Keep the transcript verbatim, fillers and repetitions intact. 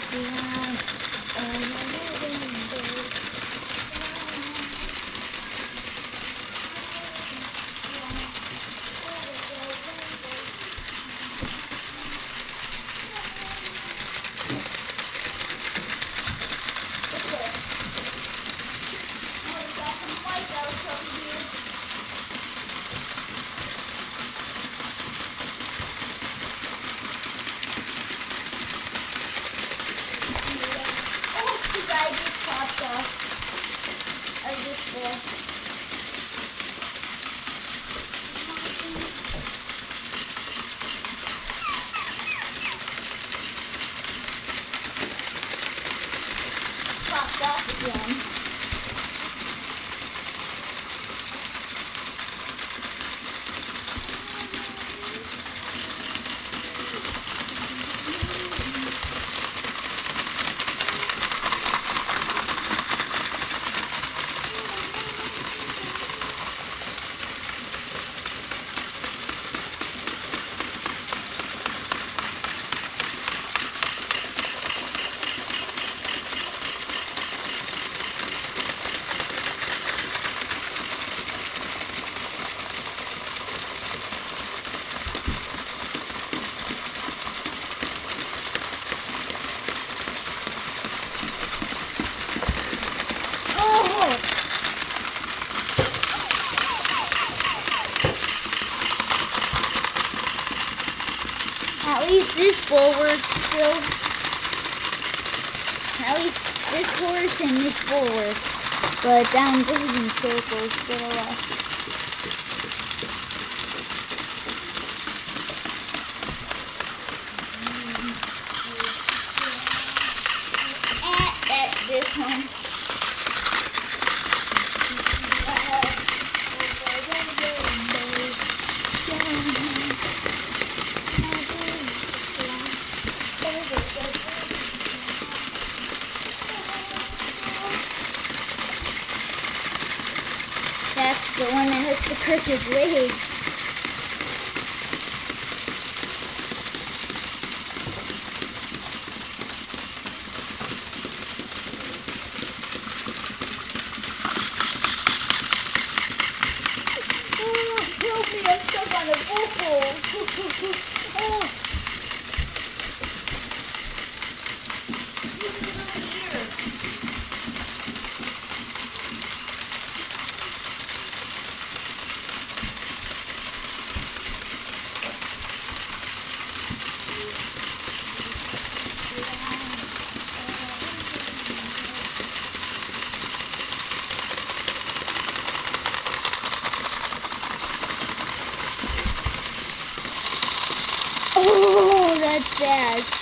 At least this bull works still. At least this horse and this bull works. But down goes in circles, but oh well. Eh, that's this one. That's the one that has the crooked legs. Oh, help me, I'm stuck on a bull. Oh. Oh, that's bad.